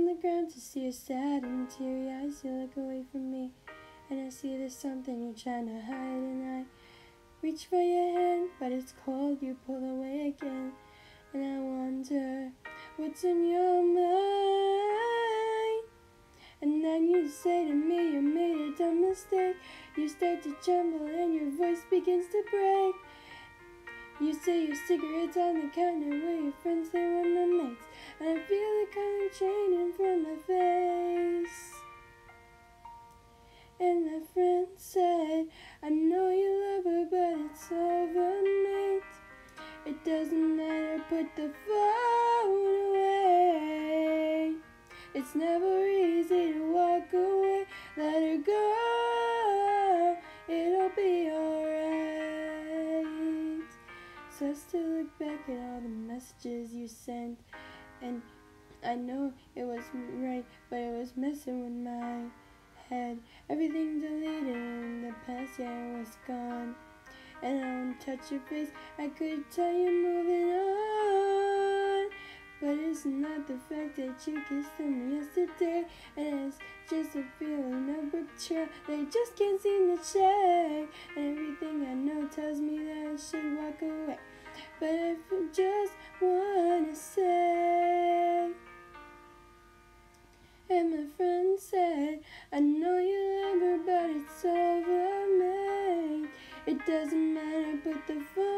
the ground to see your sad and teary eyes. You look away from me, and I see there's something you're trying to hide. And I reach for your hand, but it's cold. You pull away again, and I wonder what's in your mind. And then you say to me you made a dumb mistake. You start to tremble and your voice begins to break. You say your cigarette's on the counter where your friends say we're my mates. And I feel the color changing from my face. And my friend said, I know you love her, but it's over, mate. It doesn't matter, put the phone away. It's never easy to walk away. Let her go, it'll be alright. So I still look back at all the messages you sent, and I know it wasn't right, but it was messing with my head. Everything deleted in the past, yeah, it was gone. And I don't touch your face, I could tell you're moving on. But it's not the fact that you kissed him yesterday, and it's just a feeling of betrayal they just can't seem to shake. And everything I know tells me that I should walk away, but I just wanna say. And my friend said, I know you love her, but it's over, mate. It doesn't matter, put the phone